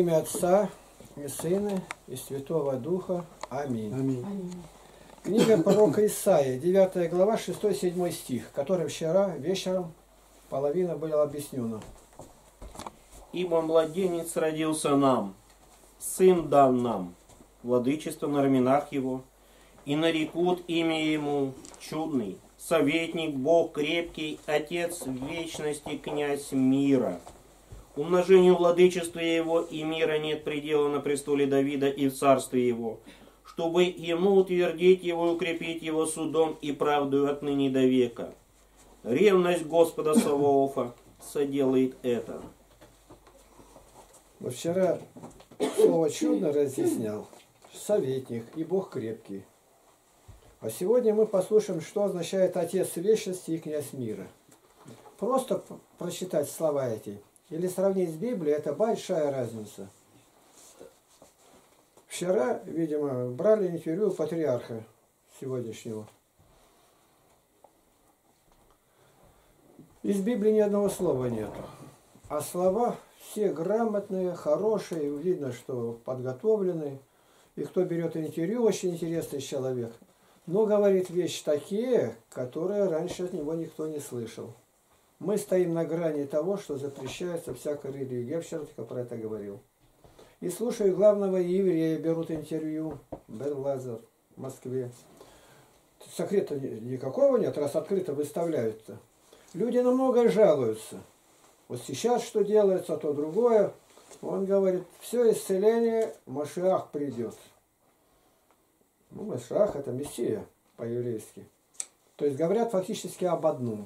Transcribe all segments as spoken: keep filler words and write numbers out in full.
имя Отца и Сына и Святого Духа. Аминь. Аминь. Аминь. Книга пророка Исаии, девятая глава, шестой-седьмой стих, который вчера вечером половина была объяснена. Ибо младенец родился нам, сын дан нам, владычество на раменах его, и нарекут имя ему чудный, советник, Бог крепкий, Отец вечности, князь мира. Умножению владычества его и мира нет предела на престоле Давида и в царстве его, чтобы ему утвердить его и укрепить его судом и правдою отныне до века. Ревность Господа Саваофа соделает это. Вот вчера слово «чудно» разъяснял советник и Бог крепкий. А сегодня мы послушаем, что означает Отец вечности и князь мира. Просто прочитать слова эти или сравнить с Библией – это большая разница. Вчера, видимо, брали интервью у патриарха сегодняшнего. Из Библии ни одного слова нету. А слова все грамотные, хорошие, видно, что подготовленные. И кто берет интервью, очень интересный человек. Но говорит вещи такие, которые раньше от него никто не слышал. Мы стоим на грани того, что запрещается всякая религия. Я вчера только про это говорил. И слушаю главного еврея, берут интервью, Бен Лазар в Москве. Секрета никакого нет, раз открыто выставляют-то. Люди намного жалуются. Вот сейчас что делается, то другое. Он говорит, все исцеление, Машиах придет. Ну, Машиах это Мессия по-еврейски. То есть говорят фактически об одном.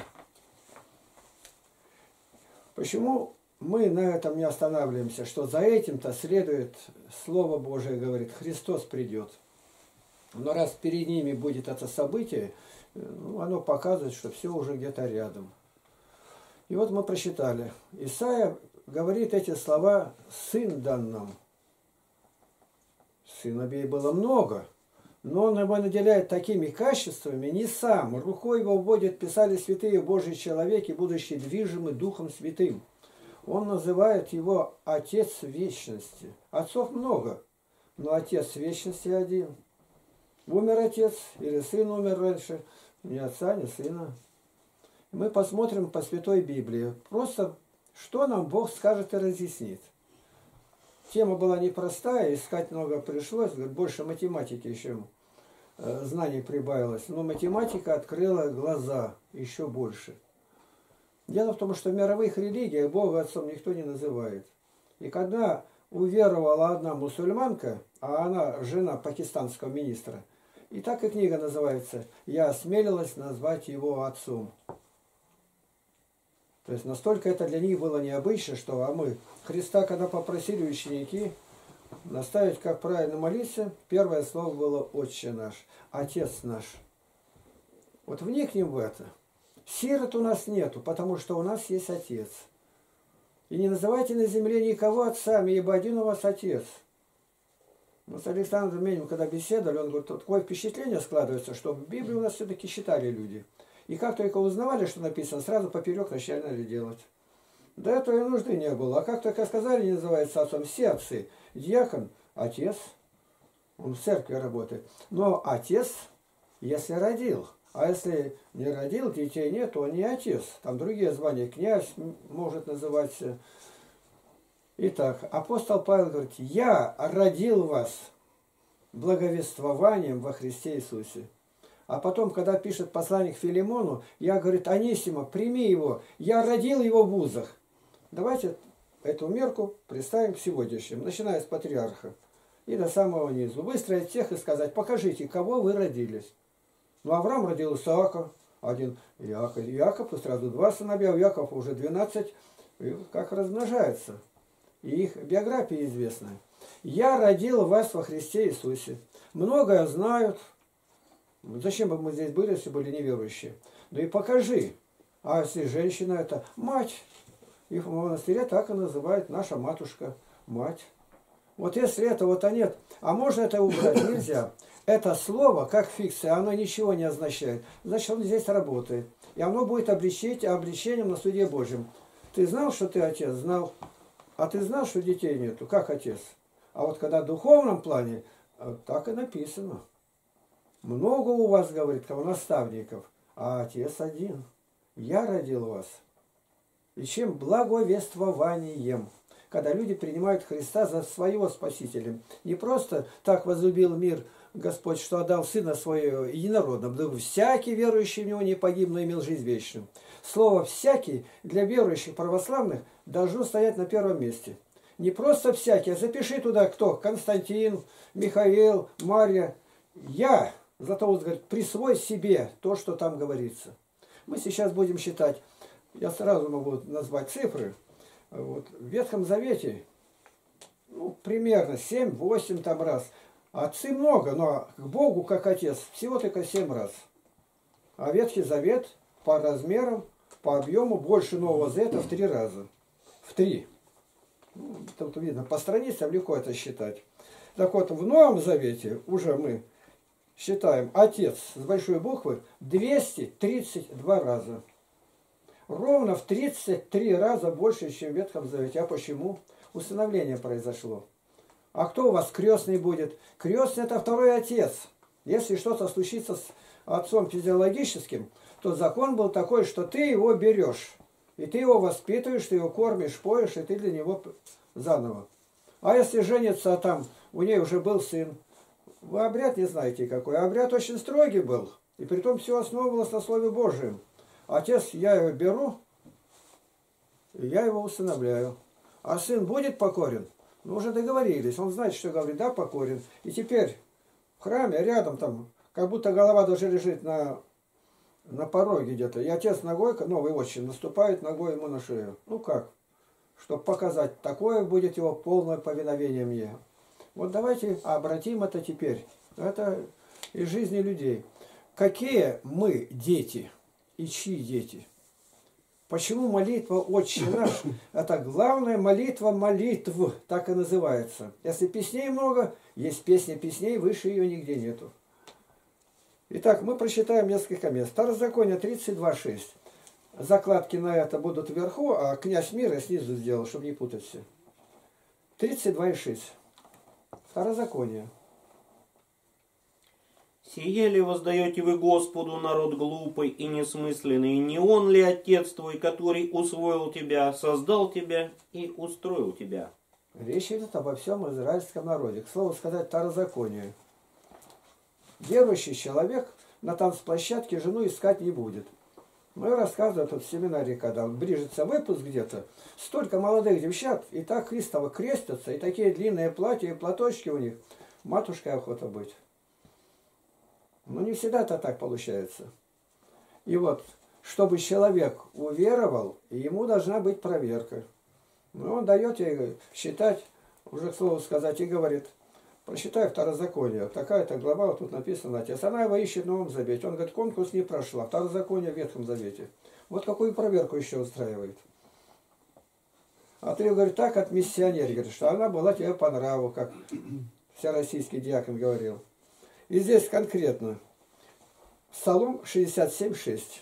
Почему мы на этом не останавливаемся, что за этим-то следует Слово Божие, говорит, Христос придет. Но раз перед ними будет это событие, ну, оно показывает, что все уже где-то рядом. И вот мы прочитали. Исаия говорит эти слова «сын дан нам». Сыновей было много, но он его наделяет такими качествами не сам. Рукой его вводят, писали святые Божьи человеки, будучи движимы Духом Святым. Он называет его Отец Вечности. Отцов много, но Отец Вечности один. Умер отец или сын умер раньше, ни отца, ни сына. Мы посмотрим по Святой Библии. Просто что нам Бог скажет и разъяснит. Тема была непростая, искать много пришлось, больше математики еще знаний прибавилось. Но математика открыла глаза еще больше. Дело в том, что в мировых религиях Бога Отцом никто не называет. И когда уверовала одна мусульманка, а она жена пакистанского министра, и так и книга называется «Я осмелилась назвать его отцом». То есть настолько это для них было необычно, что а мы Христа, когда попросили ученики наставить, как правильно молиться, первое слово было «Отче наш», «Отец наш». Вот вникнем в это. Сирот у нас нету, потому что у нас есть Отец. И не называйте на земле никого отцами, ибо один у вас Отец. Мы с Александром Менем, когда беседовали, он говорит, такое впечатление складывается, что в Библии у нас все-таки читали люди. И как только узнавали, что написано, сразу поперек начали делать. До этого и нужды не было. А как только сказали, не называется отцом, все отцы. Диакон – отец, он в церкви работает. Но отец, если родил. А если не родил, детей нет, то он не отец. Там другие звания, князь может называться. Итак, апостол Павел говорит, я родил вас благовествованием во Христе Иисусе. А потом, когда пишет посланник Филимону, я, говорит, Анисима, прими его, я родил его в вузах. Давайте эту мерку представим к сегодняшнему, начиная с патриарха и до самого низу. Выстроить всех и сказать, покажите, кого вы родились. Ну, Авраам родил Исаака, один Иаков, Иаков, и сразу два сыновья, у Иакова уже двенадцать, и как размножается. И их биография известна. Я родил вас во Христе Иисусе. Многое знают. Зачем бы мы здесь были, если были неверующие? Ну и покажи. А если женщина это мать. И в монастыре так и называют наша матушка, мать. Вот если этого-то нет, а можно это убрать? Нельзя. Это слово, как фикция, оно ничего не означает. Значит, он здесь работает. И оно будет обличить, обличением на суде Божьем. Ты знал, что ты отец? Знал. а ты знал, что детей нету? Как отец? А вот когда в духовном плане, так и написано. Много у вас, говорит, кого наставников, а отец один. Я родил вас. И чем благовествованием, когда люди принимают Христа за своего Спасителя. Не просто так возлюбил мир Господь, что отдал Сына Своего единородного, дабы всякий верующий в Него не погиб, но имел жизнь вечную. Слово «всякий» для верующих православных должно стоять на первом месте. Не просто «всякий», а запиши туда кто? Константин, Михаил, Марья. Я, зато вот говорит, присвой себе то, что там говорится. Мы сейчас будем считать, я сразу могу назвать цифры. Вот, в Ветхом Завете, ну, примерно семь-восемь там раз. Отцы много, но к Богу, как отец, всего только семь раз. А Ветхий Завет по размерам, по объему больше Нового Завета в три раза. В три. Ну, тут видно, по страницам легко это считать. Так вот, в Новом Завете уже мы считаем отец с большой буквы двести тридцать два раза. Ровно в тридцать три раза больше, чем в Ветхом Завете. А почему? Усыновление произошло. А кто у вас крестный будет? Крестный — это второй отец. Если что-то случится с отцом физиологическим, то закон был такой, что ты его берешь. И ты его воспитываешь, ты его кормишь, поешь, и ты для него заново. А если женится, а там у нее уже был сын, вы обряд не знаете какой. Обряд очень строгий был. И притом все основывалось на Слове Божьем. Отец, я его беру, и я его усыновляю. А сын будет покорен? Ну, уже договорились. Он знает, что говорит, да, покорен. И теперь в храме рядом там, как будто голова даже лежит на, на пороге где-то. И отец ногой, новый отчим, наступает ногой ему на шею. Ну как? Чтобы показать, такое будет его полное повиновение мне. Вот давайте обратим это теперь. Это из жизни людей. Какие мы дети? И чьи дети? Почему молитва «Отче наш» – это главная молитва молитв, так и называется. Если песней много, есть песня песней, выше ее нигде нету. Итак, мы прочитаем несколько мест. Второзаконие тридцать два шесть. Закладки на это будут вверху, а князь мира снизу сделал, чтобы не путать все. тридцать два шесть. Второзаконие. «Сие ли воздаете вы Господу, народ глупый и несмысленный? Не Он ли Отец твой, который усвоил тебя, создал тебя и устроил тебя?» Речь идет обо всем израильском народе. К слову сказать, второзаконие. Верующий человек на танцплощадке жену искать не будет. Мы рассказываем тут в семинаре, когда ближется выпуск где-то, столько молодых девчат, и так Христово крестятся, и такие длинные платья, и платочки у них. Матушкой охота быть. Но не всегда это так получается. И вот, чтобы человек уверовал, ему должна быть проверка. Ну, он дает ей считать, уже к слову сказать, и говорит, прочитай Второзаконие. Такая-то глава, вот тут написано, отец. Она его ищет в Новом Завете. Он говорит, конкурс не прошла. Второзаконие в Ветхом Завете. Вот какую проверку еще устраивает. А ты, говорит, так от миссионера, говорит, что она была тебе по нраву, как всероссийский диакон говорил. И здесь конкретно. Псалом шестьдесят семь шесть.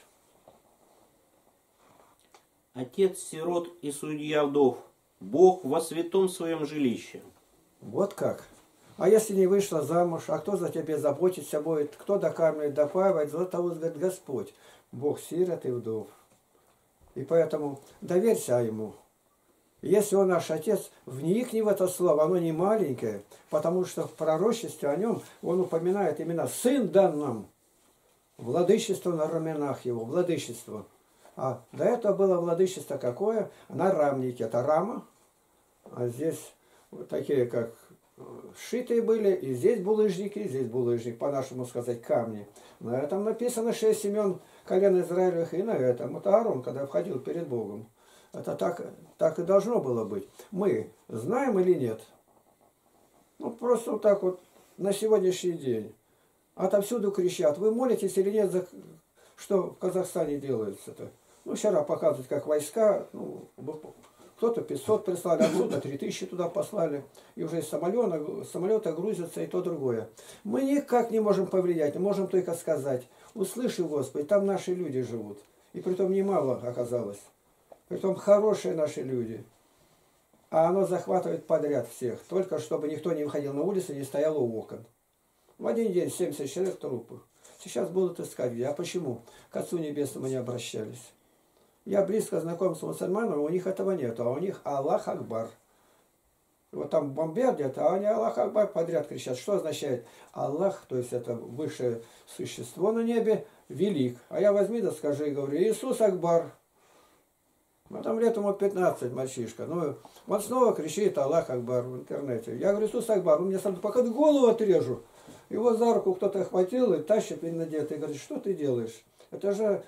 «Отец сирот и судья вдов, Бог во святом своем жилище». Вот как. А если не вышла замуж, а кто за тебя заботиться будет, кто докармливает, допаивает, за того, говорит Господь, Бог сирот и вдов. И поэтому доверься Ему. Если Он наш Отец, вникни в это слово, оно не маленькое, потому что в пророчестве о Нем Он упоминает именно «Сын дан нам», владычество на раменах Его, владычество. А до этого было владычество какое? На рамнике, это рама, а здесь вот такие как сшитые были, и здесь булыжники, и здесь булыжник, по-нашему сказать, камни. На этом написано шесть имен колен Израилевых, и на этом. Это Аарон, когда входил перед Богом. Это так, так и должно было быть. Мы знаем или нет? Ну, просто вот так вот на сегодняшний день. Отовсюду кричат. Вы молитесь или нет, за... что в Казахстане делается-то? Ну, вчера показывают, как войска, ну, кто-то пятьсот прислали, отсюда три тысячи туда послали. И уже из самолета, самолета грузятся и то другое. Мы никак не можем повлиять, можем только сказать. Услыши, Господи, там наши люди живут. И притом немало оказалось. Притом хорошие наши люди. а оно захватывает подряд всех, только чтобы никто не выходил на улицу, не стоял у окон. В один день семьдесят человек трупы. Сейчас будут искать где. А почему? К Отцу Небесному не обращались. Я близко знаком с мусульманами, у них этого нет, а у них Аллах Акбар. Вот там бомбят где-то, а они Аллах Акбар подряд кричат. Что означает? Аллах, то есть это высшее существо на небе, велик. А я возьми да скажи, говорю, Иисус Акбар. Ну там лет ему пятнадцать, мальчишка. Ну, он снова кричит Аллах Акбар в интернете. Я говорю, Иисус Акбар, он мне сам пока голову отрежу. Его за руку кто-то охватил и тащит на дед и говорит, что ты делаешь? Это же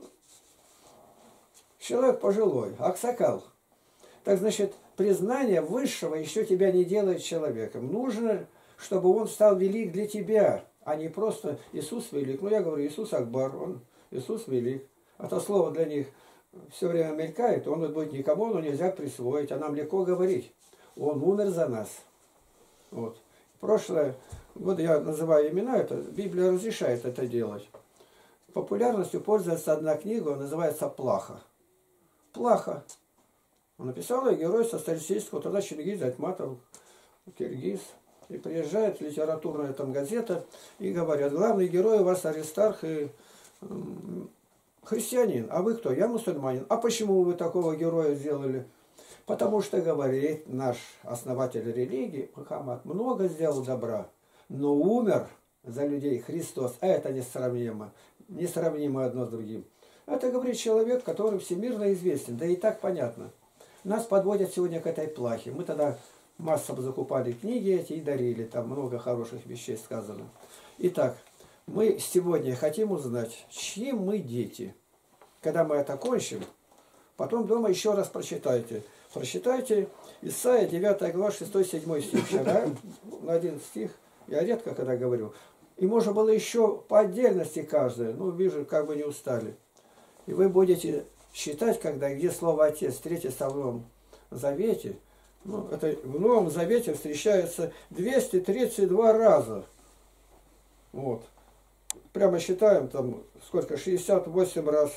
человек пожилой, аксакал. Так значит, признание высшего еще тебя не делает человеком. Нужно, чтобы он стал велик для тебя, а не просто Иисус велик. Ну, я говорю, Иисус Акбар, он Иисус велик. А то слово для них все время мелькает, он будет никому, но нельзя присвоить, а нам легко говорить. Он умер за нас. Вот. Прошлое, вот я называю имена, это Библия разрешает это делать. Популярностью пользуется одна книга, называется «Плаха». Плаха. Он написал ее герой социалистического труда Чингиз Айтматов, киргиз. И приезжает литературная там газета и говорят, главный герой у вас Аристарх и христианин. А вы кто? Я мусульманин. А почему вы такого героя сделали? Потому что, говорит наш основатель религии, Мухаммад, много сделал добра, но умер за людей Христос. А это несравнимо. Несравнимо одно с другим. Это, говорит, человек, который всемирно известен. Да и так понятно. Нас подводят сегодня к этой плахе. Мы тогда массово закупали книги эти и дарили. Там много хороших вещей сказано. Итак, мы сегодня хотим узнать, чьи мы дети. Когда мы это кончим, потом дома еще раз прочитайте. Прочитайте Исайя девятая глава шестой-седьмой стих. Вчера на один стих я редко когда говорю. И можно было еще по отдельности каждое. Ну, вижу, как бы не устали. И вы будете считать, когда где слово Отец встретится в Новом Завете. Ну, это в Новом Завете встречается двести тридцать два раза. Вот. Прямо считаем, там сколько, шестьдесят восемь раз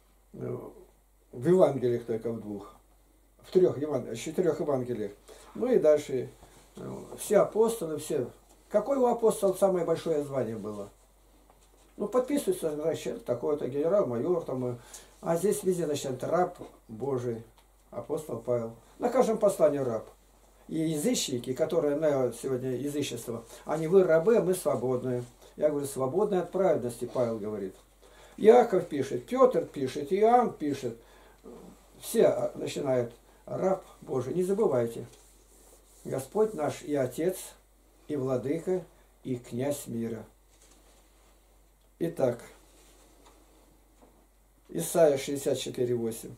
в Евангелиях только в двух. В трех Евангелиях, в четырех Евангелиях. Ну и дальше все апостолы, все. Какое у апостола самое большое звание было? Ну, подписывается, значит, такой-то генерал-майор, там, а здесь везде, значит, раб Божий, апостол Павел. На каждом послании раб. И язычники, которые на сегодня язычество, они вы рабы, а мы свободные. Я говорю, свободные от праведности, Павел говорит. Иаков пишет, Петр пишет, Иоанн пишет. Все начинают, раб Божий. Не забывайте, Господь наш и Отец, и Владыка, и Князь мира. Итак, Исайя шестьдесят четыре восемь.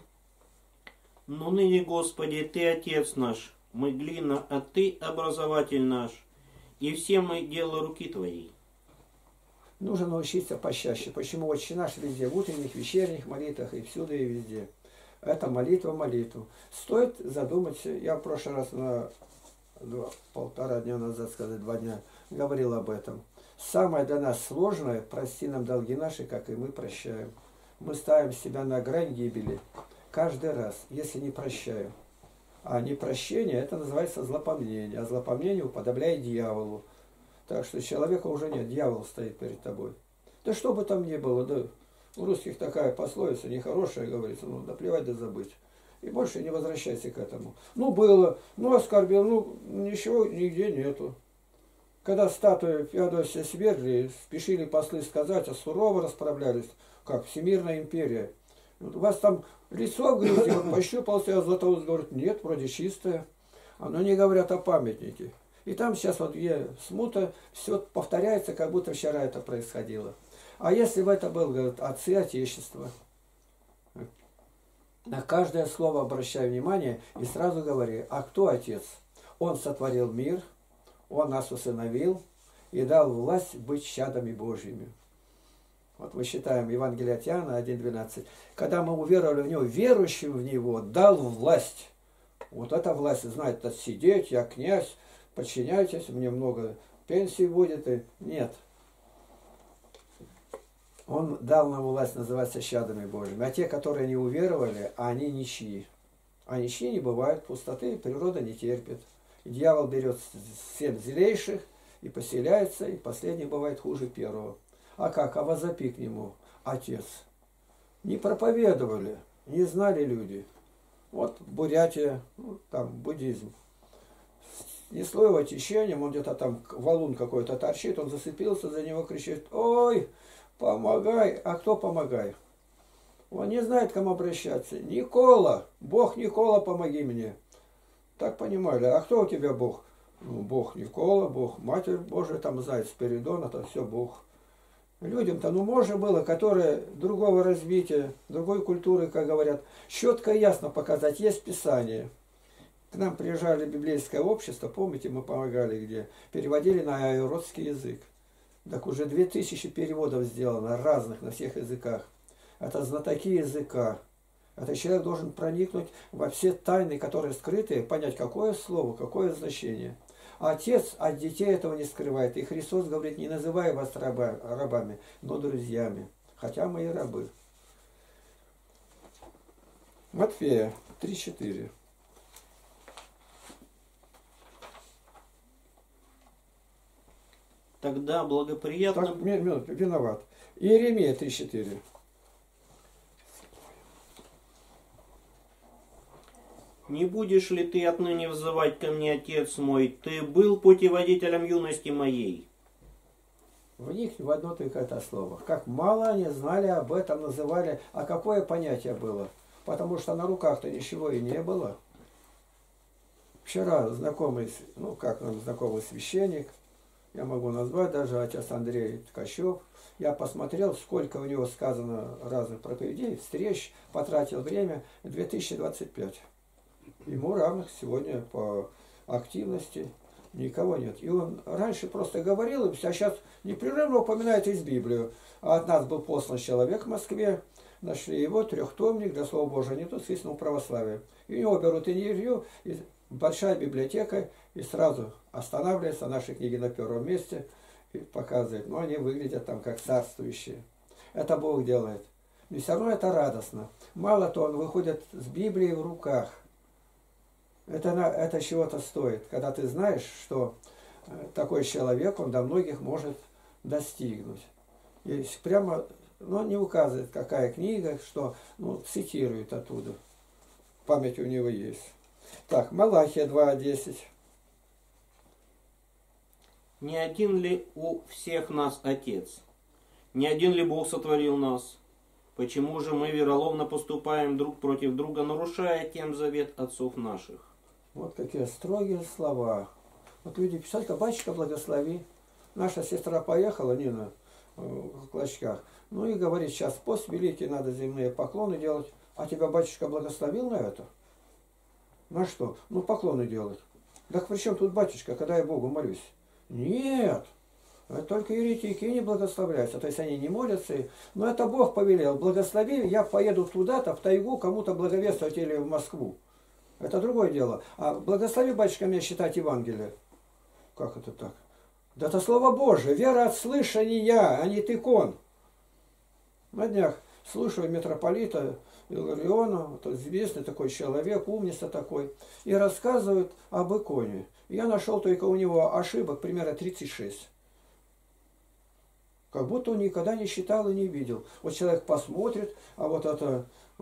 Но ныне, Господи, Ты Отец наш, мы глина, а Ты образователь наш, и все мы дело руки Твоей. Нужно научиться почаще. Почему Отче наш везде, в утренних, вечерних молитвах и всюду и везде. Это молитва молитву. Стоит задуматься, я в прошлый раз на два, полтора дня назад, сказать, два дня, говорил об этом. Самое для нас сложное, прости нам долги наши, как и мы прощаем. Мы ставим себя на грань гибели каждый раз, если не прощаем. А непрощение, это называется злопомнение. А злопомнение уподобляет дьяволу. Так что человека уже нет, дьявол стоит перед тобой. Да что бы там ни было, да, у русских такая пословица, нехорошая, говорится, ну, да плевать да забыть. И больше не возвращайся к этому. Ну, было, ну, оскорбил, ну, ничего нигде нету. Когда статую Феодосия свергли, спешили послы сказать, а сурово расправлялись, как Всемирная империя. Вот у вас там лицо в грязи, он пощупал себя, Златоуст говорит, нет, вроде чистое. Оно не говорят о памятнике. И там сейчас вот где смута, все повторяется, как будто вчера это происходило. А если бы это был, говорят, отцы Отечества, на каждое слово обращай внимание и сразу говори, а кто Отец? Он сотворил мир, Он нас усыновил и дал власть быть чадами Божьими. Вот мы считаем Евангелие от Иоанна один двенадцать. Когда мы уверовали в Него, верующим в Него дал власть. Вот эта власть знает, сидеть, я князь, подчиняйтесь, мне много пенсий будет. И... Нет. Он дал нам власть называться чадами Божьими. А те, которые не уверовали, они ничьи. А ничьи не бывает, пустоты природа не терпит. И дьявол берет семь злейших и поселяется, и последний бывает хуже первого. А как? А возопи к нему, Отец. Не проповедовали, не знали люди. Вот Бурятия, ну, там буддизм. Несло его течением, он где-то там валун какой-то торчит, он зацепился за него, кричит: ой, помогай. А кто помогай? Он не знает, к кому обращаться. Никола, Бог Никола, помоги мне. Так понимали. А кто у тебя Бог? Ну, Бог Никола, Бог Матерь Божия, там знает Спиридон, это все Бог. Людям-то, ну, можно было, которые другого развития, другой культуры, как говорят, четко и ясно показать. Есть Писание. К нам приезжали библейское общество, помните, мы помогали где, переводили на айородский язык. Так уже две тысячи переводов сделано, разных, на всех языках. Это знатоки языка. Это человек должен проникнуть во все тайны, которые скрыты, понять, какое слово, какое значение. А Отец от детей этого не скрывает. И Христос говорит: не называй вас раба, рабами, но друзьями. Хотя мы и рабы. Матфея три четыре. Тогда благоприятно... Так, минут, виноват. Иеремия три четыре. Не будешь ли ты отныне взывать ко мне, Отец мой? Ты был путеводителем юности моей. В них в одно только это слово. Как мало они знали об этом, называли. А какое понятие было? Потому что на руках-то ничего и не было. Вчера знакомый, ну как он, знакомый священник, я могу назвать даже отец Андрей Ткачев. Я посмотрел, сколько у него сказано разных проповедей, встреч, потратил время, две тысячи двадцать пять. Ему равных сегодня по активности никого нет. И он раньше просто говорил, а сейчас непрерывно упоминает из Библии. А от нас был послан человек в Москве, нашли его, трехтомник, для Слова Божия не тут, с истинного православия. И у него берут интервью, и большая библиотека, и сразу останавливается, наши книги на первом месте, и показывает. Но они выглядят там как царствующие. Это Бог делает. И все равно это радостно. Мало то, он выходит с Библией в руках. Это, это чего-то стоит, когда ты знаешь, что такой человек, он до многих может достигнуть. И прямо, ну, не указывает, какая книга, что, ну, цитирует оттуда. Память у него есть. Так, Малахия два десять. Не один ли у всех нас Отец? Не один ли Бог сотворил нас? Почему же мы вероломно поступаем друг против друга, нарушая тем завет отцов наших? Вот какие строгие слова. Вот люди писали: батюшка, благослови. Наша сестра поехала, Нина, в клочках. Ну и говорит: сейчас пост великий, надо земные поклоны делать. А тебя батюшка благословил на это? На что? Ну, поклоны делать. Так при чем тут батюшка, когда я Богу молюсь? Нет. Это только еретики не благословляются. То есть они не молятся. Но это Бог повелел. Благослови, я поеду туда-то, в тайгу, кому-то благовествовать или в Москву. Это другое дело. А благослови, батюшка, меня читать Евангелие. Как это так? Да это Слово Божие. Вера от слышания, а не тыкон. На днях слушаю митрополита Илариона, вот известный такой человек, умница такой, и рассказывает об иконе. Я нашел только у него ошибок примерно тридцать шесть. Как будто он никогда не считал и не видел. Вот человек посмотрит, а вот это,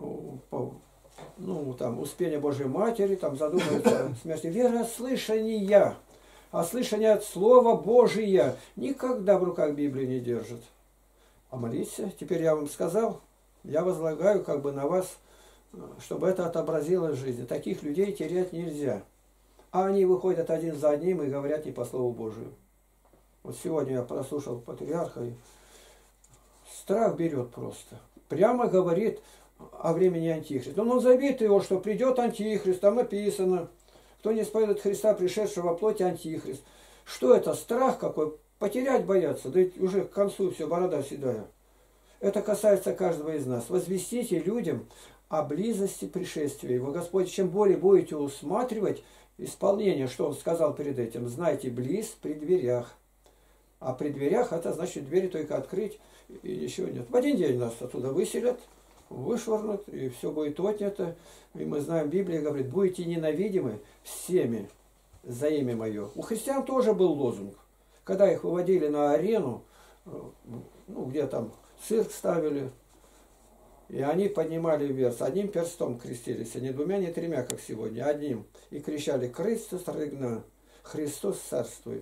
ну, там, Успение Божьей Матери, там задумается о смерти. Вера от слышания, а слышание от Слова Божия. Никогда в руках Библии не держит. А молиться, теперь я вам сказал, я возлагаю как бы на вас, чтобы это отобразилось в жизни. Таких людей терять нельзя. А они выходят один за одним и говорят не по Слову Божию. Вот сегодня я прослушал патриарха, и страх берет просто. Прямо говорит о времени Антихриста. Но он забит его, что придет Антихрист, там написано, кто не исповедует Христа, пришедшего во плоти, Антихрист. Что это? Страх какой? Потерять боятся, да ведь уже к концу все, борода седая. Это касается каждого из нас. Возвестите людям о близости пришествия его. Господь, чем более будете усматривать исполнение, что он сказал перед этим, знайте, близ при дверях. А при дверях это значит двери только открыть и ничего нет. В один день нас оттуда выселят, вышвырнут, и все будет отнято. И мы знаем, Библия говорит, будете ненавидимы всеми за имя мое. У христиан тоже был лозунг. Когда их выводили на арену, ну, где там цирк ставили, и они поднимали вверх, одним перстом крестились, а не двумя, не тремя, как сегодня, одним. И кричали: «Христос рыгна, Христос царствует».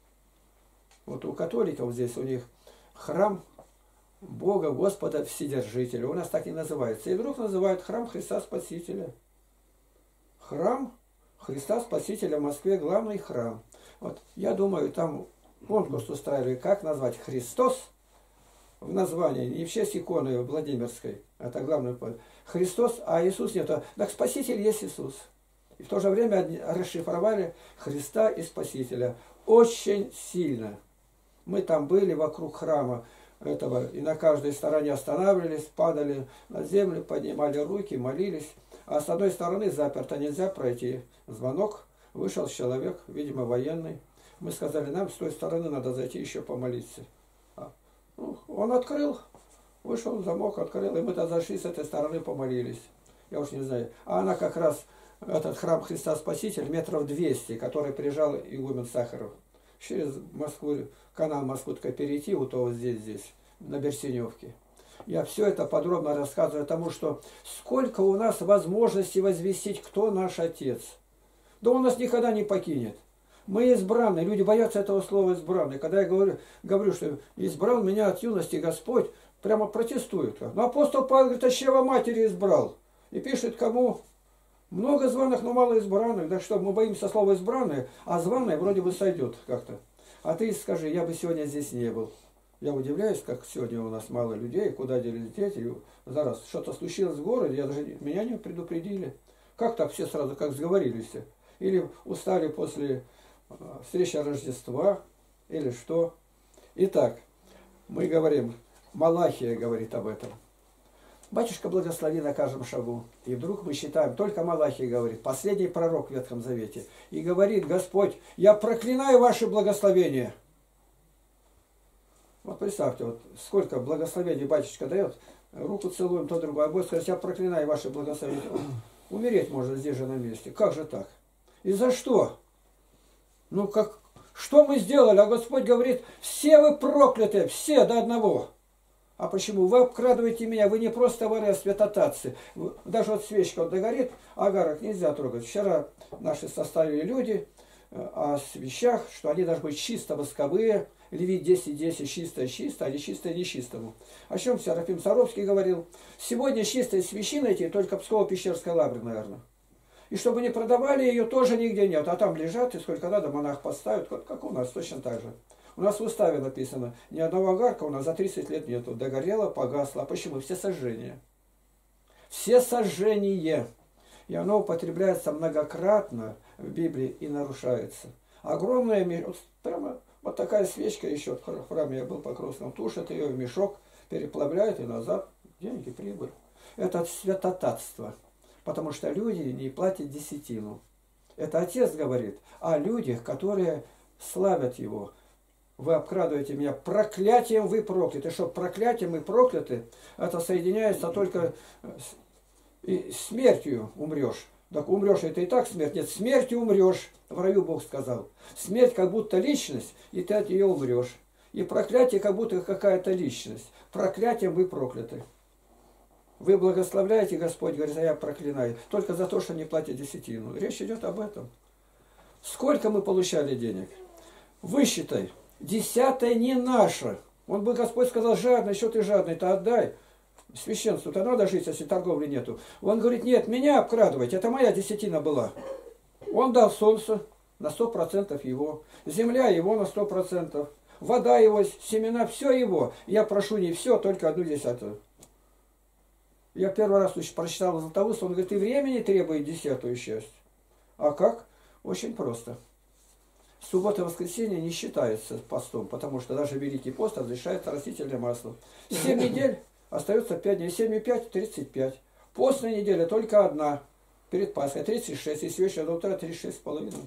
Вот у католиков здесь у них храм Бога, Господа, Вседержителя. У нас так и называется. И вдруг называют храм Христа Спасителя. Храм Христа Спасителя в Москве, главный храм. Вот, я думаю, там конкурс устраивали, как назвать Христос в названии, не в честь иконы Владимирской, это главное. Христос, а Иисус нет. Так Спаситель есть Иисус. И в то же время расшифровали Христа и Спасителя. Очень сильно. Мы там были вокруг храма этого, и на каждой стороне останавливались, падали на землю, поднимали руки, молились. А с одной стороны заперто, нельзя пройти. Звонок, вышел человек, видимо, военный. Мы сказали, нам с той стороны надо зайти еще помолиться. Ну, он открыл, вышел, замок открыл, и мы тогда зашли с этой стороны, помолились. Я уж не знаю. А она как раз, этот храм Христа Спасителя, метров двести, который приезжал игумен Сахаров. Через Москву, канал Москву-то перейти, вот то вот здесь, здесь, на Берсеневке. Я все это подробно рассказываю, потому что сколько у нас возможностей возвестить, кто наш Отец. Да он нас никогда не покинет. Мы избранные, люди боятся этого слова избранные. Когда я говорю, говорю, что избрал меня от юности Господь, прямо протестуют. Но апостол Павел говорит, а чрева матери избрал. И пишет кому? Много званых, но мало избранных. Да что, мы боимся слова избранные, а званое вроде бы сойдет как-то. А ты скажи, я бы сегодня здесь не был. Я удивляюсь, как сегодня у нас мало людей, куда делись дети. Зараз что-то случилось в городе, я даже, меня не предупредили. Как так все сразу, как сговорились? Или устали после встречи Рождества, или что. Итак, мы говорим, Малахия говорит об этом. Батюшка благослови на каждом шагу. И вдруг мы считаем, только Малахия говорит, последний пророк в Ветхом Завете. И говорит Господь, я проклинаю ваши благословения. Вот представьте, вот сколько благословений батюшка дает, руку целуем, то другое. А Бог скажет, я проклинаю ваши благословения. Умереть можно здесь же на месте. Как же так? И за что? Ну как, что мы сделали? А Господь говорит, все вы прокляты, все до одного. А почему? Вы обкрадываете меня, вы не просто воры, а святотатцы. Даже вот свечка вот догорит, агарок нельзя трогать. Вчера наши составили люди о свечах, что они должны быть чисто восковые. Левит десять десять, чистое чисто, а не чистое нечистому. О чем Серафим Саровский говорил? Сегодня чистые свечи найти только Псково-Пещерской лавры, наверное. И чтобы не продавали ее, тоже нигде нет. А там лежат, и сколько надо, монах поставит, как у нас, точно так же. У нас в уставе написано, ни одного огарка у нас за тридцать лет нету. Догорело, погасло. А почему? Все сожжения. Все сожжения. И оно употребляется многократно в Библии и нарушается. Огромная, вот прямо вот такая свечка еще в храме я был Покровском, тушат ее в мешок, переплавляют и назад. Деньги, прибыль. Это святотатство. Потому что люди не платят десятину. Это Отец говорит о людях, которые славят Его. Вы обкрадываете меня, проклятием вы прокляты. Что проклятием и прокляты, это соединяется только с и смертью умрешь. Так умрешь, это и так смерть. Нет, смертью умрешь. В раю Бог сказал. Смерть как будто личность, и ты от нее умрешь. И проклятие как будто какая-то личность. Проклятием вы прокляты. Вы благословляете, Господь говорит, а я проклинаю. Только за то, что не платят десятину. Речь идет об этом. Сколько мы получали денег? Высчитай. Десятое не наше. Он бы, Господь сказал, жадный, что ты жадный-то отдай. Священству-то надо жить, если торговли нету. Он говорит, нет, меня обкрадывать, это моя десятина была. Он дал солнце на сто процентов его. Земля его на сто процентов. Вода его, семена, все его. Я прошу не все, только одну десятую. Я первый раз прочитал Златоуст, он говорит, и времени требует десятую часть. А как? Очень просто. Суббота и воскресенье не считается постом, потому что даже Великий пост разрешает растительное масло. Семь недель остается пять дней. Семь и пять, тридцать пять. Постная неделя только одна. Перед Пасхой тридцать шесть. И с вечера до утра тридцать шесть с половиной.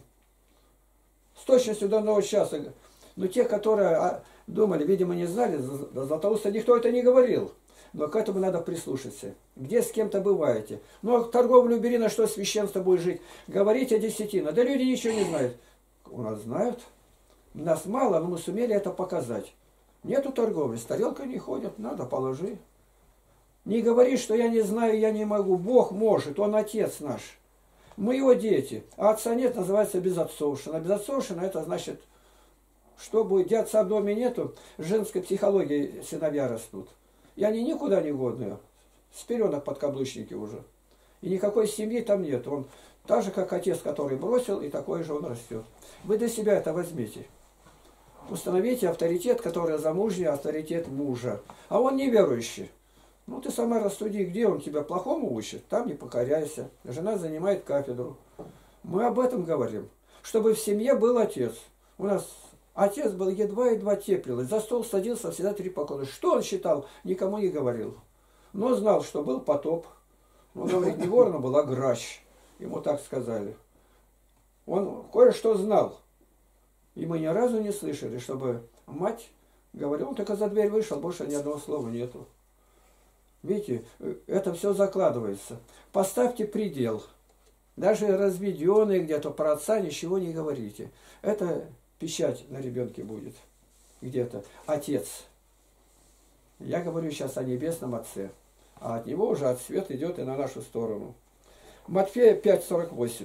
С точностью до одного часа. Но те, которые думали, видимо, не знали, до Златоуста никто это не говорил. Но к этому надо прислушаться. Где с кем-то бываете? Ну, а торговлю убери, на что священство будет жить. Говорите о десятине. Да люди ничего не знают. У нас знают. Нас мало, но мы сумели это показать. Нету торговли, с тарелкой не ходят, надо, положи. Не говори, что я не знаю, я не могу. Бог может, Он Отец наш. Мы Его дети. А Отца нет, называется безотцовщина. Безотцовщина это значит, что будет, где Отца в доме нету, в женской психологии сыновья растут. И они никуда не годные. С пеленок подкаблучники уже. И никакой семьи там нет. Он так же, как отец, который бросил, и такой же он растет. Вы для себя это возьмите. Установите авторитет, который замужний, авторитет мужа. А он неверующий. Ну, ты сама рассуди, где он тебя плохому учит, там не покоряйся. Жена занимает кафедру. Мы об этом говорим. Чтобы в семье был отец. У нас отец был едва-едва теплилось. За стол садился всегда три поклона. Что он считал, никому не говорил. Но знал, что был потоп. Он говорит, не ворона была, грач. Ему так сказали. Он кое-что знал. И мы ни разу не слышали, чтобы мать говорила, он только за дверь вышел, больше ни одного слова нету. Видите, это все закладывается. Поставьте предел. Даже разведенные где-то про отца ничего не говорите. Это печать на ребенке будет. Где-то. Отец. Я говорю сейчас о небесном Отце. А от него уже отсвет идет и на нашу сторону. Матфея пять сорок восемь.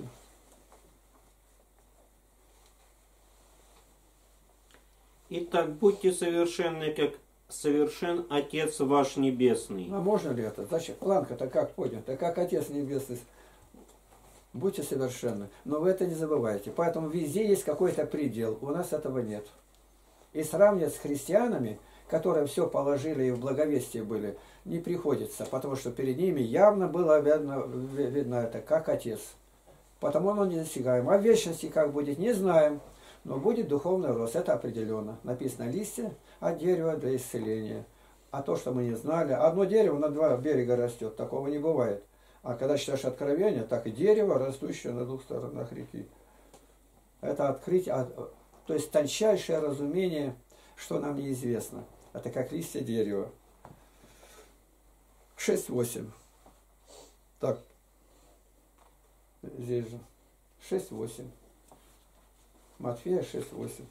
Итак, будьте совершенны, как совершен Отец ваш Небесный. А можно ли это? Значит, планка-то как поднята, как Отец Небесный. Будьте совершенны. Но вы это не забывайте. Поэтому везде есть какой-то предел. У нас этого нет. И сравнивать с христианами, которые все положили и в благовестии были, не приходится. Потому что перед ними явно было видно, видно это, как Отец. Потому он недосягаем. А в вечности как будет, не знаем. Но будет духовный рост, это определенно. Написано листья от дерева для исцеления. А то, что мы не знали, одно дерево на два берега растет, такого не бывает. А когда читаешь Откровение, так и дерево, растущее на двух сторонах реки. Это открытие, то есть тончайшее разумение, что нам неизвестно. Это как листья дерева. шесть восемь. Так, здесь же. шесть восемь. Матфея шесть восемь.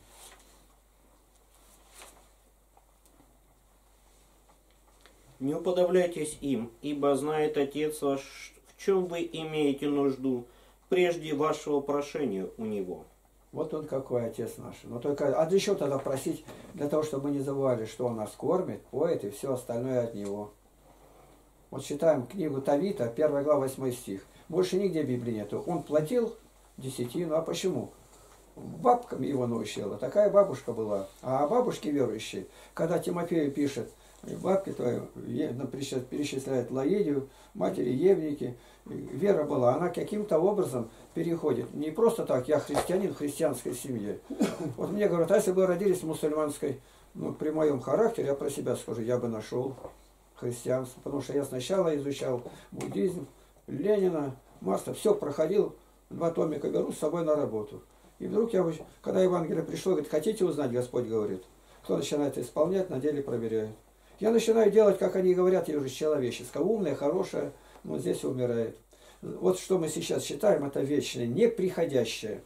Не уподобляйтесь им, ибо знает Отец ваш, в чем вы имеете нужду, прежде вашего прошения у Него. Вот он какой Отец наш. Но только, а для чего тогда просить? Для того, чтобы мы не забывали, что Он нас кормит, поет и все остальное от Него. Вот читаем книгу Тавита, первая глава, восьмой стих. Больше нигде в Библии нету. Он платил десятину. А почему? Бабкам его научила. Такая бабушка была. А бабушки верующие, когда Тимофею пишет, бабки твои перечисляет Лаидию, матери Евники, вера была, она каким-то образом переходит. Не просто так, я христианин в христианской семье. Вот мне говорят, а если бы родились в мусульманской, ну, при моем характере, я про себя скажу, я бы нашел христианство. Потому что я сначала изучал буддизм, Ленина, Маркса, все проходил, два томика беру с собой на работу. И вдруг я, когда Евангелие пришло, говорит, хотите узнать, Господь говорит. Кто начинает исполнять, на деле проверяет. Я начинаю делать, как они говорят, я уже человеческое, умное, хорошее, но здесь умирает. Вот что мы сейчас читаем, это вечное, неприходящее.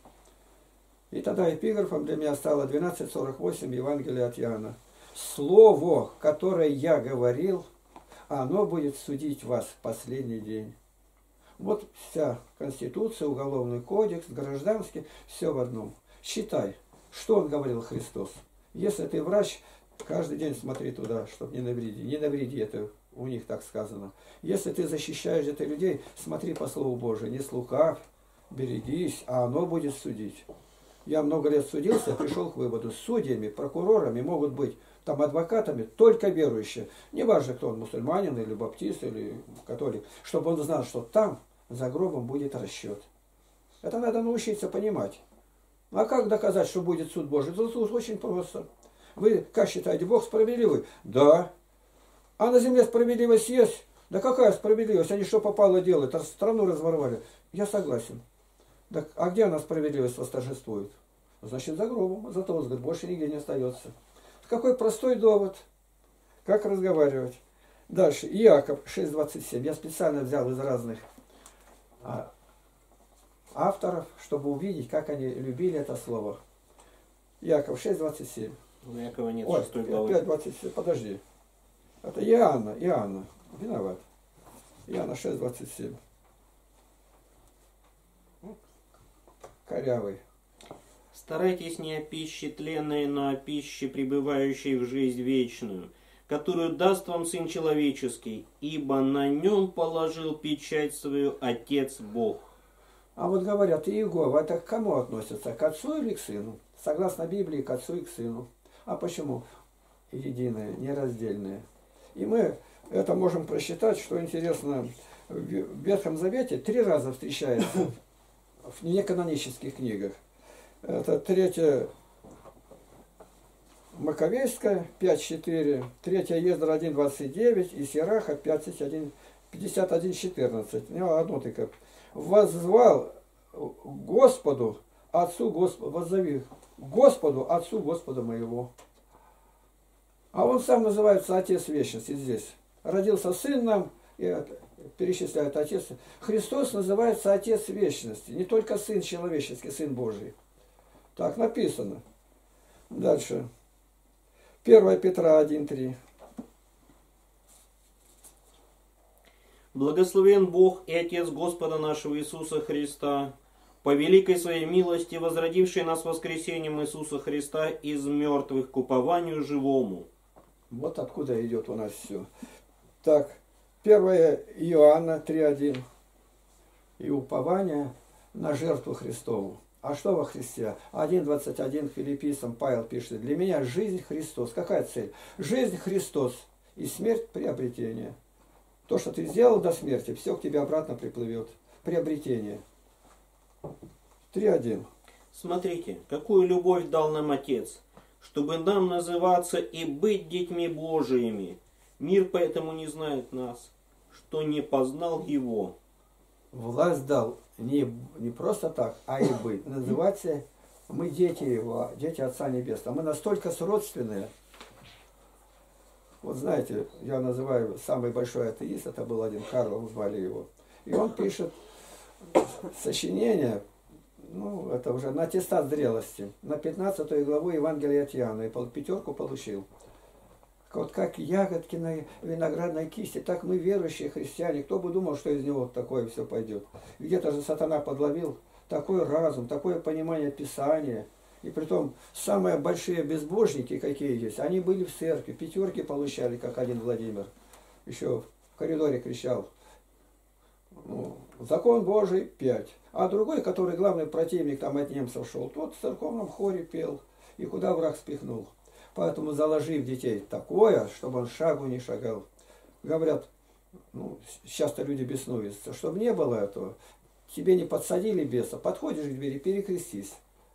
И тогда эпиграфом для меня стало двенадцать сорок восемь Евангелия от Иоанна. Слово, которое я говорил, оно будет судить вас в последний день. Вот вся Конституция, Уголовный кодекс, Гражданский, все в одном. Считай, что он говорил Христос. Если ты врач, каждый день смотри туда, чтобы не навреди. Не навреди, это у них так сказано. Если ты защищаешь это людей, смотри по Слову Божию, не слукавь, берегись, а оно будет судить. Я много лет судился, пришел к выводу, судьями, прокурорами могут быть, там адвокатами, только верующие. Неважно, кто он, мусульманин или баптист или католик, чтобы он знал, что там за гробом будет расчет. Это надо научиться понимать. А как доказать, что будет суд Божий? Это суд очень просто. Вы как считаете, Бог справедливый? Да. А на земле справедливость есть? Да какая справедливость? Они что попало делают? Страну разворовали. Я согласен. Так, а где она справедливость восторжествует? Значит, за гробом. Зато, говорит, больше нигде не остается. Какой простой довод. Как разговаривать? Дальше. Иаков шесть двадцать семь. Я специально взял из разных а, авторов, чтобы увидеть, как они любили это слово. Иаков шесть двадцать семь. У Якова нет Ой, шестой главы. пять двадцать семь. Подожди. Это Иоанна. Иоанна. Виноват. Иоанна шесть двадцать семь. Корявый. Старайтесь не о пище тленной, но о пище, пребывающей в жизнь вечную, которую даст вам Сын Человеческий, ибо на нем положил печать свою Отец Бог. А вот говорят, Иегова, это к кому относится? К Отцу или к Сыну? Согласно Библии, к Отцу и к Сыну. А почему? Единое, нераздельное. И мы это можем просчитать, что интересно, в Ветхом Завете три раза встречается в неканонических книгах. Это третья Маковейская, пять четыре, третья Ездра один двадцать девять и Сираха пятьдесят один четырнадцать. У него одно только. Воззвал Господу, Отцу Господа, воззови Господу, Отцу Господа моего. А он сам называется Отец Вечности здесь. Родился Сын нам, и перечисляет Отец. Христос называется Отец Вечности, не только Сын человеческий, Сын Божий. Так написано. Дальше. первое Петра один три. Благословен Бог и Отец Господа нашего Иисуса Христа, по великой своей милости, возродивший нас воскресением Иисуса Христа из мертвых к упованию живому. Вот откуда идет у нас все. Так, первое Иоанна три один. И упование на жертву Христову. А что во Христе? один двадцать один Филиппийцам Павел пишет. Для меня жизнь Христос. Какая цель? Жизнь Христос и смерть приобретение. То, что ты сделал до смерти, все к тебе обратно приплывет. Приобретение. три один. Смотрите, какую любовь дал нам Отец, чтобы нам называться и быть детьми Божиими. Мир поэтому не знает нас, что не познал Его. Власть дал не, не просто так, а и быть. Называться мы дети Его, дети Отца Небесного. Мы настолько сродственные. Вот знаете, я называю самый большой атеист, это был один Карл, звали его. И он пишет сочинение, ну, это уже на аттестат зрелости, на пятнадцатую главу Евангелия от Иоанна, и пятерку получил. Вот как ягодки на виноградной кисти, так мы, верующие христиане, кто бы думал, что из него вот такое все пойдет. Где-то же сатана подловил такой разум, такое понимание Писания. И притом, самые большие безбожники, какие есть, они были в церкви, пятерки получали, как один Владимир. Еще в коридоре кричал, ну, закон Божий пять. А другой, который главный противник там от немцев шел, тот в церковном хоре пел. И куда враг спихнул. Поэтому заложи в детей такое, чтобы он шагу не шагал. Говорят, ну, часто люди беснуются, чтобы не было этого, тебе не подсадили беса, подходишь к двери, перекрестись.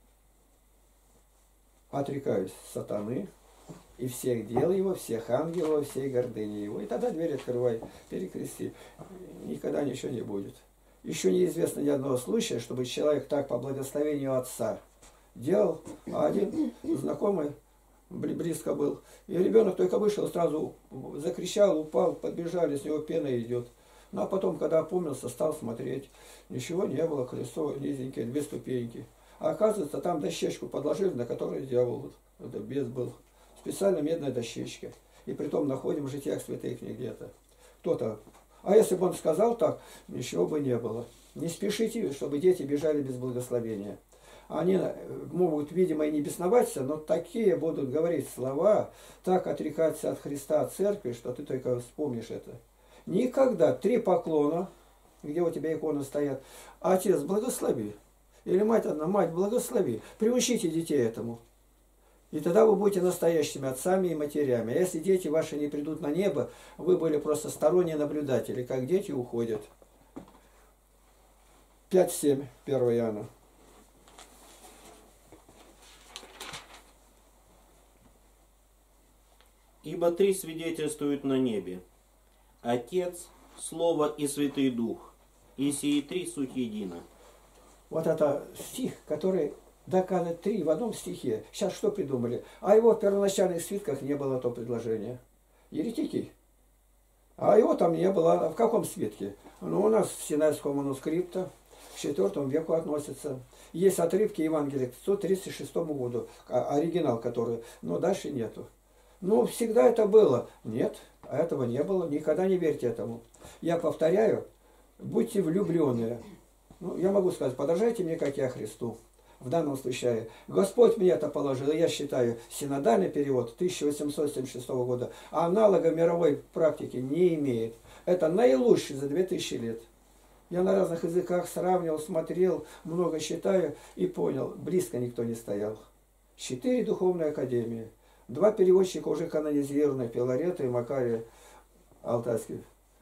Отрекаюсь сатаны и всех дел его, всех ангелов, всей гордыни его. И тогда дверь открывай, перекрести. Никогда ничего не будет. Еще неизвестно ни одного случая, чтобы человек так по благословению Отца делал, а один знакомый близко был. И ребенок только вышел, сразу закричал, упал, подбежали, с него пена идет. Ну а потом, когда опомнился, стал смотреть. Ничего не было, колесо низенькое, две ступеньки. А оказывается, там дощечку подложили, на которой дьявол, это бес был. Специально медная дощечка. И притом находим в житиях святых не где-то. Кто-то. А если бы он сказал так, ничего бы не было. Не спешите, чтобы дети бежали без благословения. Они могут, видимо, и не бесноваться, но такие будут говорить слова, так отрекаться от Христа, от церкви, что ты только вспомнишь это. Никогда три поклона, где у тебя иконы стоят, Отец, благослови. Или мать одна, мать, благослови. Приучите детей этому. И тогда вы будете настоящими отцами и матерями. А если дети ваши не придут на небо, вы были просто сторонние наблюдатели, как дети уходят. пять семь, первое Иоанна. Ибо три свидетельствуют на небе: Отец, Слово и Святый Дух, и сии три суть едино. Вот это стих, который доказывает три в одном стихе. Сейчас что придумали? А его в первоначальных свитках не было то предложения. Еретики. А его там не было. В каком свитке? Ну, у нас в Синайского манускрипта к четвёртому веку относится. Есть отрывки Евангелия к сто тридцать шестому году, оригинал который, но дальше нету. Ну, всегда это было. Нет, этого не было. Никогда не верьте этому. Я повторяю, будьте влюбленные. Ну, я могу сказать, подражайте мне, как я Христу. В данном случае Господь мне это положил, и я считаю, синодальный перевод тысяча восемьсот семьдесят шестого года аналога мировой практики не имеет. Это наилучший за две тысячи лет. Я на разных языках сравнивал, смотрел, много читаю и понял, близко никто не стоял. Четыре духовные академии. Два переводчика уже канонизированы, Филарета и Макарий Алтайский.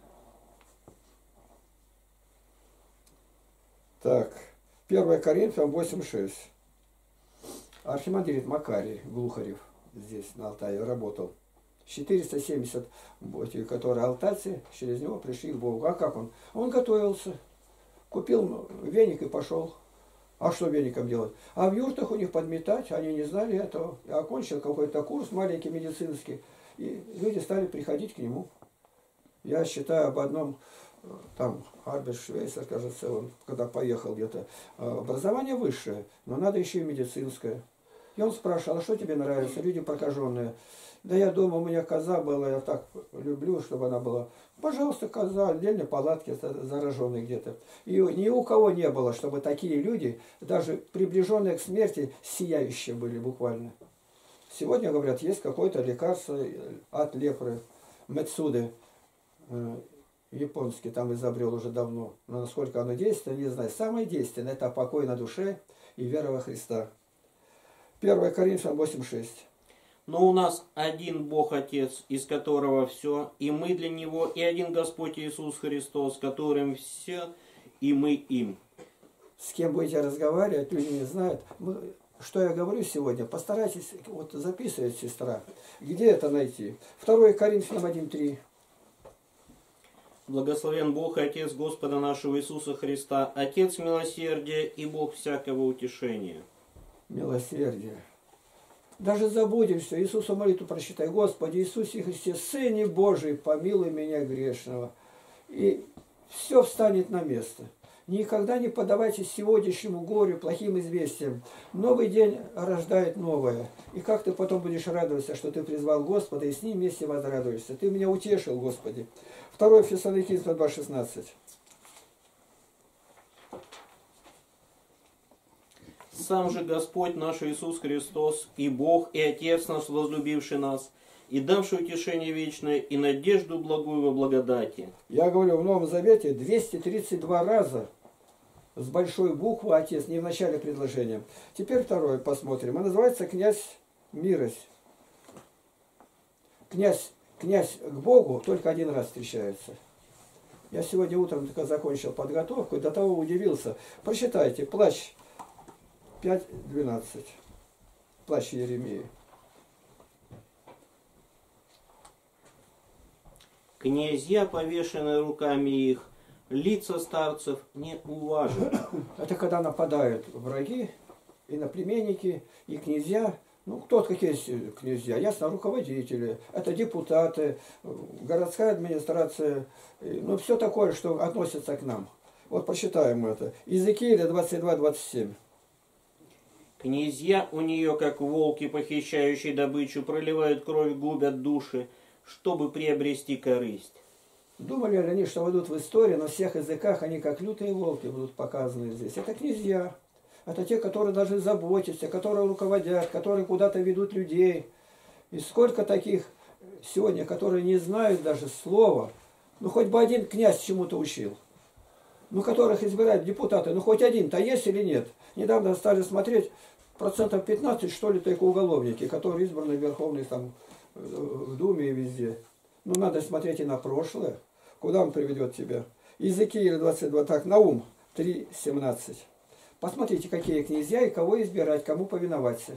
Так, первое Коринфянам восемь шесть. Архимандрит Макарий Глухарев здесь на Алтае работал. четыреста семьдесят, которые алтайцы, через него пришли к Богу. А как он? Он готовился. Купил веник и пошел. А что веником делать? А в юртах у них подметать, они не знали этого. Я окончил какой-то курс маленький медицинский, и люди стали приходить к нему. Я считаю об одном, там, Альберт Швейцер, кажется, он, когда поехал где-то, образование высшее, но надо еще и медицинское. И он спрашивал, а что тебе нравится? Люди прокаженные. Да я дома, у меня коза была, я так люблю, чтобы она была. Пожалуйста, коза, отдельно палатки зараженные где-то. И ни у кого не было, чтобы такие люди, даже приближенные к смерти, сияющие были буквально. Сегодня, говорят, есть какое-то лекарство от лепры, Мецуды, японский, там изобрел уже давно. Но насколько оно действенно, не знаю. Самое действенное – это покой на душе и вера во Христа. первое Коринфянам восемь шесть. Но у нас один Бог Отец, из которого все, и мы для Него, и один Господь Иисус Христос, которым все, и мы им. С кем будете разговаривать, люди не знают. Мы, что я говорю сегодня, постарайтесь, вот записывать, сестра, где это найти. второе Коринфянам один три. Благословен Бог и Отец Господа нашего Иисуса Христа, Отец милосердия и Бог всякого утешения. Милосердие. Даже забудем все. Иисусу молитву прочитай. Господи Иисусе Христе, Сыне Божий, помилуй меня грешного. И все встанет на место. Никогда не поддавайтесь сегодняшнему горю, плохим известиям. Новый день рождает новое. И как ты потом будешь радоваться, что ты призвал Господа и с ним вместе возрадуешься. Ты меня утешил, Господи. второе Фессалоникийцам два шестнадцать. Сам же Господь наш Иисус Христос, и Бог, и Отец наш, возлюбивший нас, и давший утешение вечное, и надежду благую во благодати. Я говорю, в Новом Завете двести тридцать два раза с большой буквы Отец, не в начале предложения. Теперь второе посмотрим. Он называется князь Мирось. Князь, князь к Богу только один раз встречается. Я сегодня утром только закончил подготовку и до того удивился. Прочитайте, плач пять двенадцать. Плач Иеремии. Князья, повешенные руками их, лица старцев не уважат. Это когда нападают враги, и наплеменники, и князья. Ну, кто какие есть князья? Ясно, руководители, это депутаты, городская администрация, ну, все такое, что относится к нам. Вот прочитаем это. Иезекииля двадцать два двадцать семь. Князья у нее, как волки, похищающие добычу, проливают кровь, губят души, чтобы приобрести корысть. Думали ли они, что войдут в историю, на всех языках они как лютые волки будут показаны здесь. Это князья. Это те, которые должны заботиться, которые руководят, которые куда-то ведут людей. И сколько таких сегодня, которые не знают даже слова, ну хоть бы один князь чему-то учил. Ну которых избирают депутаты, ну хоть один-то есть или нет. Недавно стали смотреть, процентов пятнадцать, что ли, только уголовники, которые избраны в Верховной, там, в Думе и везде. Ну надо смотреть и на прошлое. Куда он приведет тебя? Иезекииля двадцать два, так, Наум три семнадцать. Посмотрите, какие князья и кого избирать, кому повиноваться.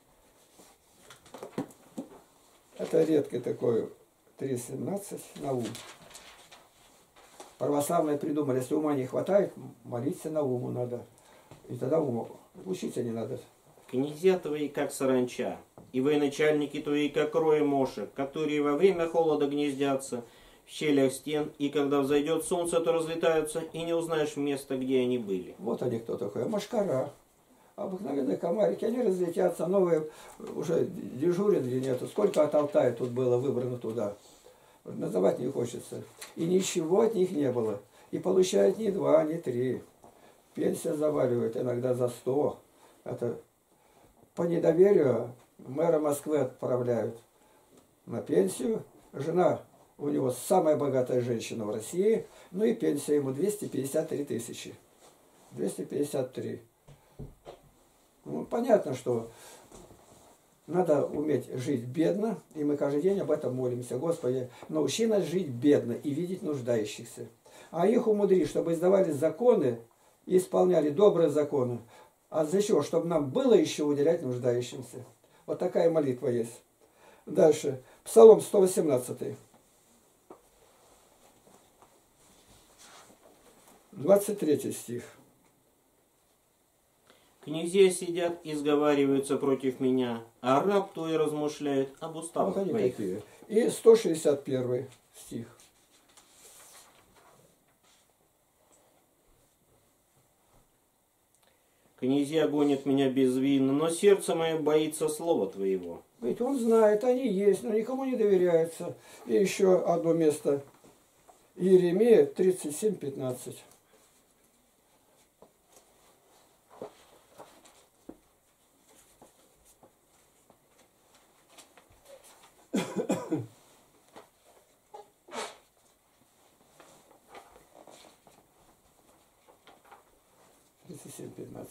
Это редкий такой три семнадцать, Наум. Православные придумали, если ума не хватает, молиться Науму надо. И тогда уму учиться не надо. Князья твои, как саранча, и военачальники твои, как рои мошек, которые во время холода гнездятся, в щелях стен, и когда взойдет солнце, то разлетаются, и не узнаешь места, где они были. Вот они кто такой. Мошкара. Обыкновенные комарики, они разлетятся, новые уже дежурят где нету. Сколько от Алтая тут было выбрано туда. Называть не хочется. И ничего от них не было. И получают ни два, ни три. Пенсия заваливает иногда за сто. Это по недоверию мэра Москвы отправляют на пенсию. Жена у него самая богатая женщина в России. Ну и пенсия ему двести пятьдесят три тысячи. двести пятьдесят три. Ну, понятно, что надо уметь жить бедно, и мы каждый день об этом молимся. Господи, научи нас жить бедно и видеть нуждающихся. А их умудри, чтобы издавали законы и исполняли добрые законы. А для чего? Чтобы нам было еще уделять нуждающимся. Вот такая молитва есть. Дальше. Псалом сто восемнадцатый. двадцать третий стих. Князья сидят и сговариваются против меня, а раб твой размышляет об уставах Вот они твоих. какие. И сто шестьдесят первый стих. Князья гонят меня безвинно, но сердце мое боится слова твоего. Ведь он знает, они есть, но никому не доверяется. И еще одно место. Иеремия тридцать семь пятнадцать. тридцать семь пятнадцать.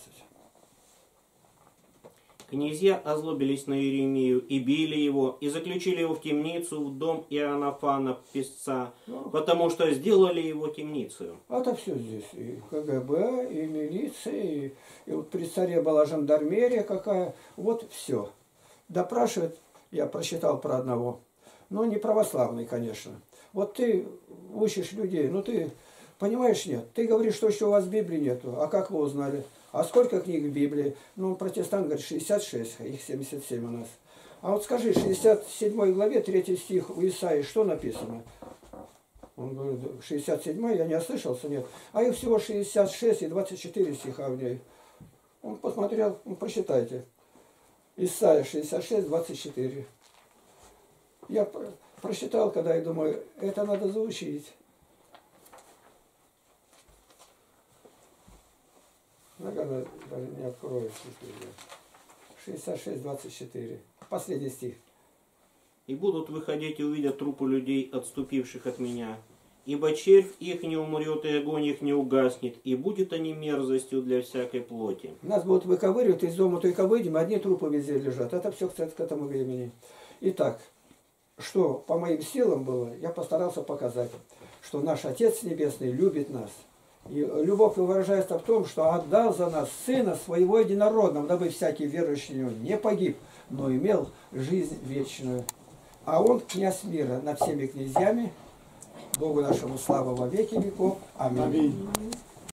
Князья озлобились на Иеремию и били его, и заключили его в темницу, в дом Иоаннафана, песца, Ну. потому что сделали его темницей. Это все здесь. И КГБ, и милиция, и, и вот при царе была жандармерия какая. Вот все. Допрашивает, я прочитал про одного, но не православный, конечно. Вот ты учишь людей, ну ты понимаешь, нет. Ты говоришь, что еще у вас Библии нету. А как вы узнали? А сколько книг в Библии? Ну, протестант говорит шестьдесят шесть, их семьдесят семь у нас. А вот скажи, в шестьдесят седьмой главе, третий стих у Исаии, что написано? Он говорит, шестьдесят седьмой, я не ослышался, нет. А их всего шестьдесят шесть и двадцать четыре стиха в ней. Он посмотрел, ну, прочитайте. Исаия шестьдесят шесть, двадцать четыре. Я прочитал, когда я думаю, это надо заучить. Наверное, даже не открою. шестьдесят шесть, двадцать четыре. Последний стих. И будут выходить и увидят трупы людей, отступивших от меня. Ибо червь их не умрет, и огонь их не угаснет, и будет они мерзостью для всякой плоти. Нас будут выковыривать, из дома только выйдем, одни трупы везде лежат. Это все, кстати, к этому времени. Итак, что по моим силам было, я постарался показать, что наш Отец Небесный любит нас. И любовь выражается в том, что отдал за нас Сына Своего Единородного, дабы всякий верующий в Него не погиб, но имел жизнь вечную. А Он князь мира над всеми князьями. Богу нашему слава во веки веков. Аминь. Аминь.